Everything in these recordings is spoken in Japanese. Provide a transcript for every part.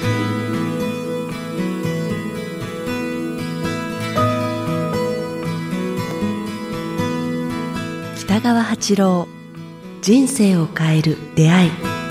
北川八郎、人生を変える出会い。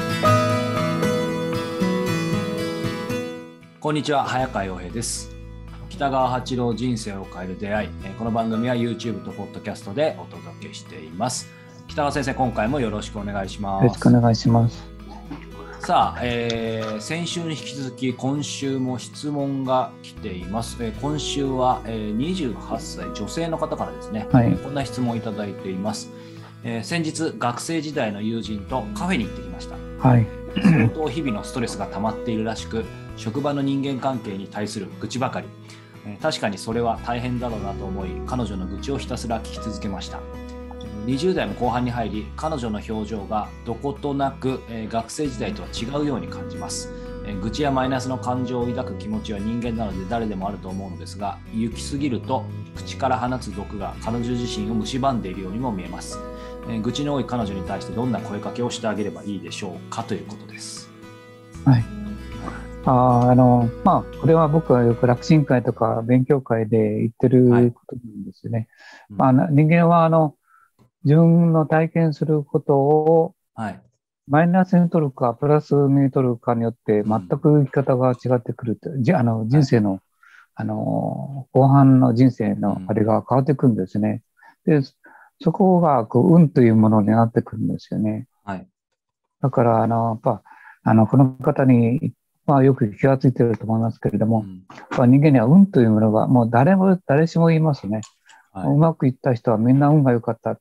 こんにちは、早川洋平です。北川八郎、人生を変える出会い。この番組は YouTube と Podcast でお届けしています。北川先生、今回もよろしくお願いします。 よろしくお願いします。 さあ、先週に引き続き今週も質問が来ています。今週は、28歳女性の方からですね、 はい、 こんな質問をいただいています。先日学生時代の友人とカフェに行ってきました。 はい、 相当日々のストレスが溜まっているらしく、職場の人間関係に対する愚痴ばかり。確かにそれは大変だろうなと思い、彼女の愚痴をひたすら聞き続けました。20代も後半に入り、彼女の表情がどことなく、学生時代とは違うように感じます。愚痴やマイナスの感情を抱く気持ちは人間なので誰でもあると思うのですが、行き過ぎると口から放つ毒が彼女自身を蝕んでいるようにも見えます。愚痴の多い彼女に対してどんな声かけをしてあげればいいでしょうか、ということです。 はい。これは僕はよく楽神会とか勉強会で言ってることなんですよね。はい。人間は自分の体験することをマイナスに取るかプラスに取るかによって全く生き方が違ってくると、人生の、後半の人生のあれが変わってくるんですね。で、そこが運というものになってくるんですよね。はい。だからやっぱこの方によく気がついていると思いますけれども、人間には運というものがもう誰しも言いますね。はい、うまくいった人はみんな運が良かったって、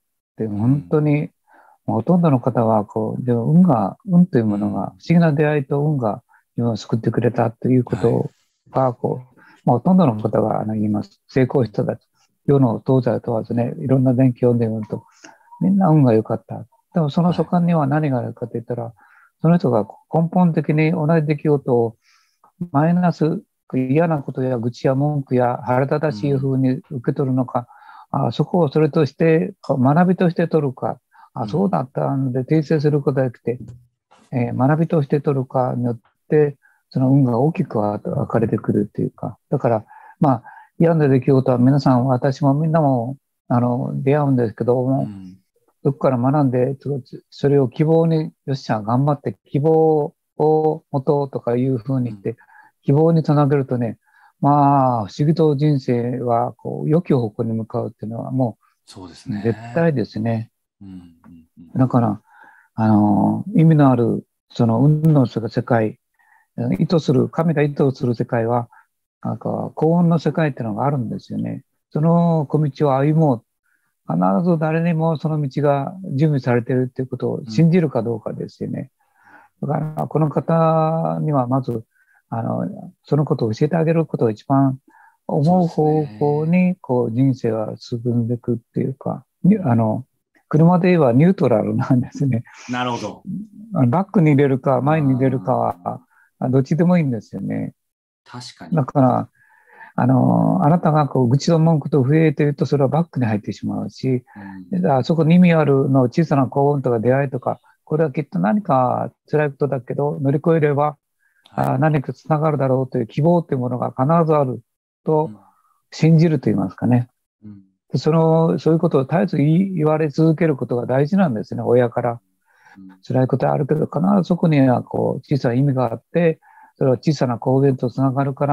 本当にほとんどの方はでも運というものが、不思議な出会いと運が自分を救ってくれたということがほとんどの方が言います。成功した人たち、世の東西問わずね、いろんな伝記を読んでみるとみんな運が良かった。でもその所感には何があるかといったら、その人が根本的に同じ出来事をマイナス、嫌なことや愚痴や文句や腹立たしい風に受け取るのか、そこをそれとして学びとして取るか、そうだったので訂正することができて、学びとして取るかによってその運が大きく分かれてくるというか、だから嫌な出来事は皆さん、私もみんなも出会うんですけども、どこから学んでそれを希望に、よっしゃ頑張って希望を持とうとかいうふうに言って、希望につなげるとね、不思議と人生は良き方向に向かうっていうのはもう絶対ですね。だから意味のあるその運の世界、神が意図する世界は幸運の世界っていうのがあるんですよね。その小道を歩もう。必ず誰にもその道が準備されているっていうことを信じるかどうかですよね。だからこの方にはまずそのことを教えてあげることが一番思う方向に人生は進んでいくっていうか、車で言えばニュートラルなんですね。 なるほど。 バックに入れるか前に入れるかはどっちでもいいんですよね。 確かに。 だからあなたが愚痴と文句と増えているとそれはバックに入ってしまうし、そこに意味あるの小さな幸運とか出会いとか、これはきっと何か辛いことだけど乗り越えれば、何かつながるだろうという希望というものが必ずあると信じると言いますかね。そういうことを絶えず言われ続けることが大事なんですね、親から。辛いことはあるけど必ずそこには小さな意味があって、それは小さな幸運とつながるから、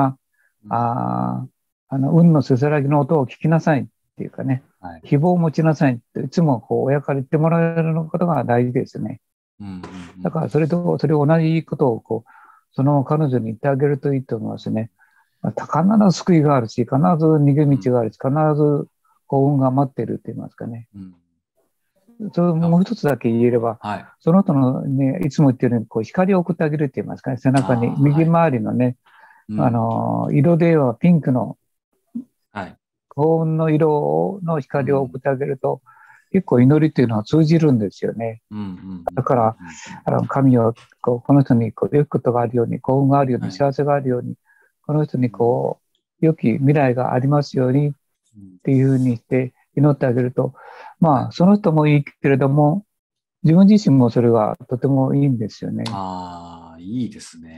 運のせせらぎの音を聞きなさいっていうかね、希望を持ちなさいっていつも親から言ってもらえることが大事ですね。だからそれを同じことをその彼女に言ってあげるといいと思いますね。必ず救いがあるし、必ず逃げ道があるし、必ず幸運が待っているって言いますかね。それをもう一つだけ言えれば、その人のね、いつも言ってるように光を送ってあげるって言いますかね、背中に右回りのね、色ではピンクの幸運の色の光を送ってあげると、結構祈りっていうのは通じるんですよね。だから、神をこの人に良きことがあるように、幸運があるように、幸せがあるように、この人に良き未来がありますようにっていうふうにして祈ってあげると、その人もいいけれども、自分自身もそれがとてもいいんですよね。 いいですね。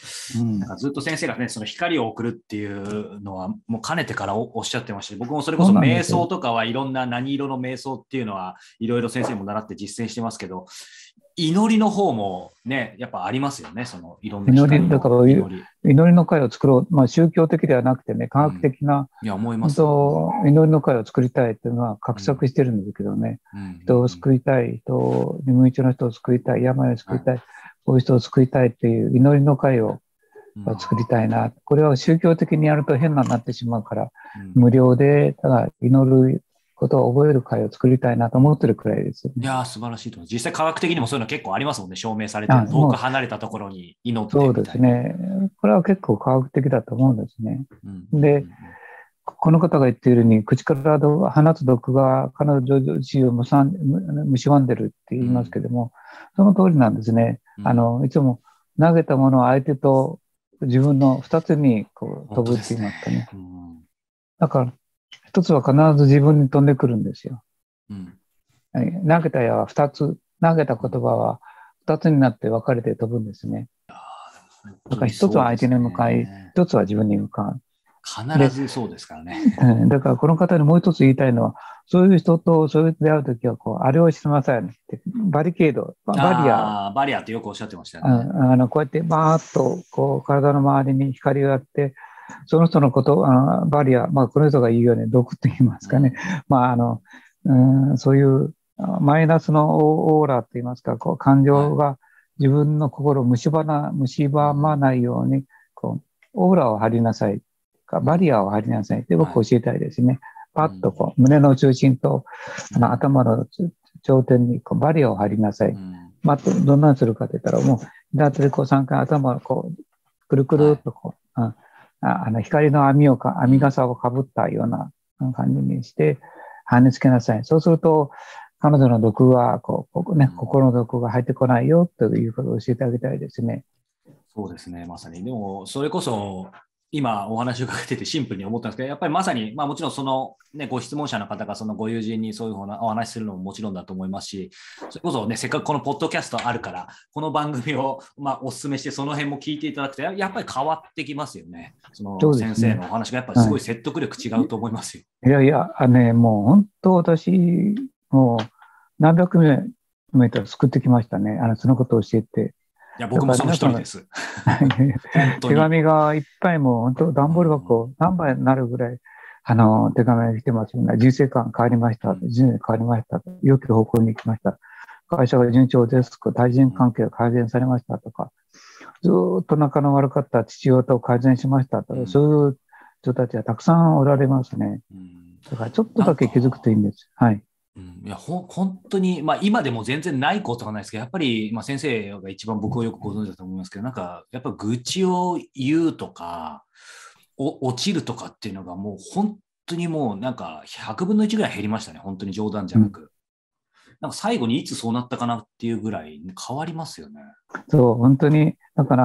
なんかずっと先生がね、その光を送るっていうのはもうかねてからおっしゃってました。僕もそれこそ瞑想とかはいろんな何色の瞑想っていうのはいろいろ先生も習って実践してますけど、祈りの方もね、やっぱありますよね、そのいろんな祈り。だから祈りの会を作ろう。宗教的ではなくてね、科学的な、 いや思います、 祈りの会を作りたいっていうのは画策してるんですけどね。人を救いたい、無一の人を救いたい、病を救いたい、こういう人を救いたいっていう祈りの会を作りたいな。これは宗教的にやると変なになってしまうから、無料でただ祈ることを覚える会を作りたいなと思ってるくらいですよね。 いやー、素晴らしいと思います。実際科学的にもそういうの結構ありますもんね。証明されて遠く離れたところに祈ってみたいな。 そうですね。これは結構科学的だと思うんですね。で、この方が言っているように、口から放つ毒が彼女自身を蝕んでるって言いますけども、その通りなんですね。いつも投げたものを相手と自分の2つにこう飛ぶって言いますかね。だから1つは必ず自分に飛んでくるんですよ。投げた矢は2つ、投げた言葉は2つになって分かれて飛ぶんですね。だから1つは相手に向かい、1つは自分に向かう。 必ずそうですからね。 だからこの方にもう一つ言いたいのは、そういう人とそういう出会うときはあれをしてなさいねって、バリケード、バリアってよくおっしゃってましたよね。 こうやってバーッと体の周りに光があって、その人のこと、バリア、この人が言うように毒って言いますかね。そういうマイナスのオーラって言いますか、感情が自分の心を蝕まないように、オーラを張りなさい。バリアを張りなさいって僕教えたいですね。パッと胸の中心と頭の頂点にバリアを張りなさい。どんなにするかって言ったら、もう左手で3回頭をくるくるっと光の網傘をかぶったような感じにして跳ねつけなさい。そうすると彼女の毒は心の毒が入ってこないよということを教えてあげたいですね。 そうですね、まさに。でもそれこそ今お話を伺っててシンプルに思ったんですけど、やっぱりまさに、もちろんその、ご質問者の方がそのご友人にそういうお話しするのももちろんだと思いますし、それこそね、せっかくこのポッドキャストあるから、この番組をお勧めして、その辺も聞いていただくと、やっぱり変わってきますよね。その先生のお話がやっぱりすごい説得力違うと思いますよ。 もう本当私、もう何百名と救ってきましたね。そのことを教えて。 いや、僕もその一人です。 手紙がいっぱいもう本当段ボール箱何杯になるぐらい手紙が来てますよね。人生観変わりました。人生変わりました。良き方向に行きました。会社が順調です。対人関係が改善されましたとか、ずっと仲の悪かった父親と改善しましたとか、そういう人たちはたくさんおられますね。だからちょっとだけ気づくといいんです。はい。 いや本当に、今でも全然ないことはないですけど、やっぱり、先生が一番僕をよくご存知だと思いますけど、やっぱ愚痴を言うとか、落ちるとかっていうのがもう本当にもう100分の1ぐらい減りましたね。本当に冗談じゃなく。最後にいつそうなったかなっていうぐらい変わりますよね。 そう、本当に、だから、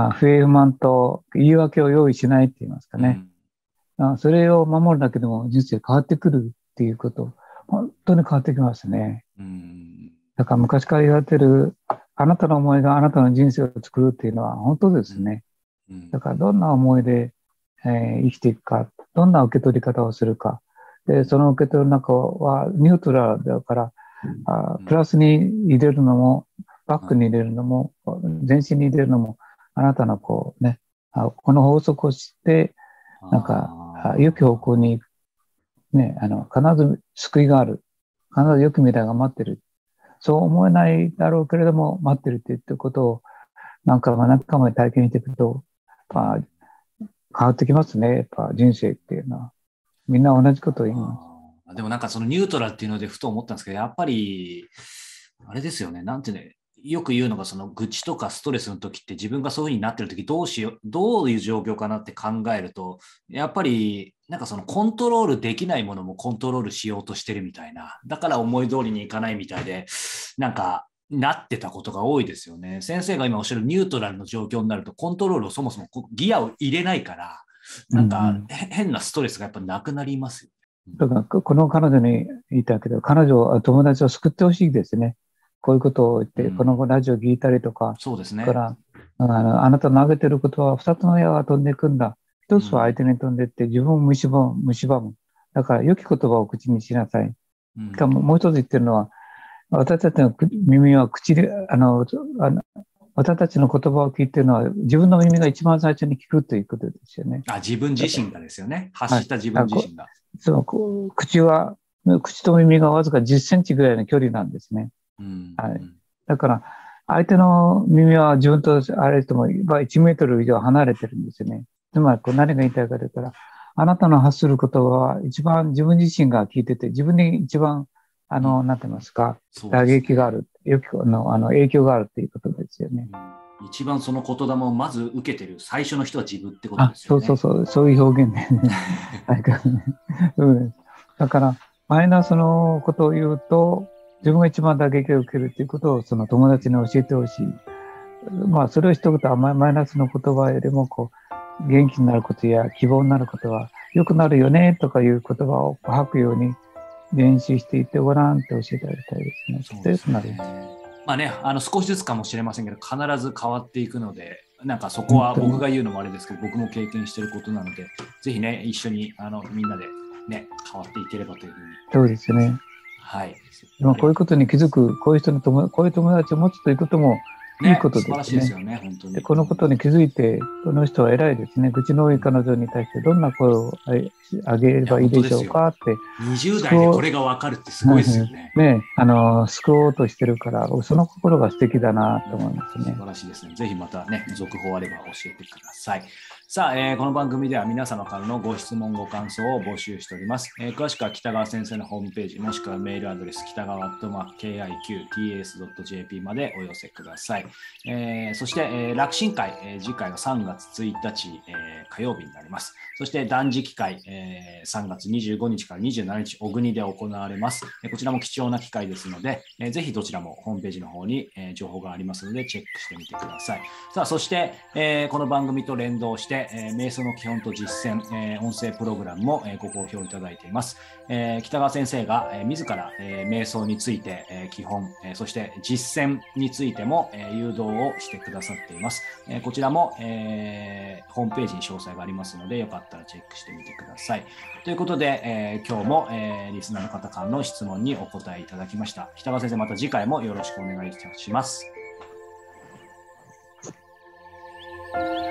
不平不満と言い訳を用意しないって言いますかね。それを守るだけでも人生変わってくるっていうこと。本当に変わってきますね。だから昔から言われてる、あなたの思いがあなたの人生を作るっていうのは本当ですね。だからどんな思いで、生きていくか、どんな受け取り方をするか。で、その受け取る中はニュートラルだから、プラスに入れるのも、バックに入れるのも、全身に入れるのも、あなたのこの法則を知って、良き方向に行く。必ず救いがある。必ず良き未来が待ってる。そう思えないだろうけれども、待ってるって言ってることを何回も体験していくと、変わってきますね。やっぱ人生っていうのは。みんな同じことを言います。 でもそのニュートラルっていうのでふと思ったんですけど、やっぱり、あれですよね。よく言うのが、その愚痴とかストレスの時って自分がそういう風になってる時どういう状況かなって考えると、やっぱりそのコントロールできないものもコントロールしようとしてるみたいな、だから思い通りにいかないみたいで、なってたことが多いですよね。先生が今おっしゃるニュートラルの状況になるとコントロールをそもそもギアを入れないから、変なストレスがやっぱなくなりますよね。 だからこの彼女に言いたいけど、友達を救ってほしいですね。こういうことを言って、このラジオ聞いたりとか、 そうですね。 からあなたの投げてることは2つの矢が飛んでいくんだ。1つは相手に飛んでいって自分を蝕む。だから良き言葉を口にしなさい。しかももう一つ言ってるのは、私たちの耳は口で、私たちの言葉を聞いているのは自分の耳が一番最初に聞くということですよね。 自分自身がですよね。発した自分自身が。 口と耳がわずか10センチぐらいの距離なんですね。だから相手の耳は自分とあれとも1メートル以上離れてるんですよね。つまり何が言いたいかというと、あなたの発する言葉は一番自分自身が聞いてて、自分に一番なんて言いますか、打撃がある、影響があるということですよね。 一番その言霊をまず受けてる最初の人は自分ってことですよね。 そういう表現ね。だからマイナスのことを言うと、自分が一番打撃を受けるということをその友達に教えてほしい。それを一言マイナスの言葉よりも元気になることや希望になることは良くなるよねとかいう言葉を吐くように練習していってごらんって教えてあげたいですね。 そうですね。少しずつかもしれませんけど、必ず変わっていくので、なんかそこは僕が言うのもあれですけど、僕も経験していることなので、ぜひね、一緒にみんなでね、変わっていければというふうに。 そうですね。 はい。 こういうことに気づく、こういう友達を持つということもいいことですね。 素晴らしいですよね、本当に。 で、このことに気づいて、この人は偉いですね。愚痴の多い彼女に対してどんな声をあげればいいでしょうかって。 20代でこれが分かるってすごいですよね。 救おうとしてるから、その心が素敵だなと思いますね。 素晴らしいですね。ぜひまたね、続報あれば教えてください。さあ、この番組では皆様からのご質問、ご感想を募集しております。詳しくは北川先生のホームページ、もしくはメールアドレス、北川@kiqts.jp までお寄せください。そして、楽神会、次回は3月1日、火曜日になります。そして断食会、3月25日から27日、小国で行われます。こちらも貴重な機会ですので、ぜひどちらもホームページの方に、情報がありますので、チェックしてみてください。さあ、そして、この番組と連動して、瞑想の基本と実践、音声プログラムも、ご好評いただいています。北川先生が、自ら、瞑想について、基本、そして実践についても、誘導をしてくださっています。こちらも、ホームページに詳細がありますので、よかったらチェックしてみてください。ということで、今日も、リスナーの方からの質問にお答えいただきました。北川先生、また次回もよろしくお願いします。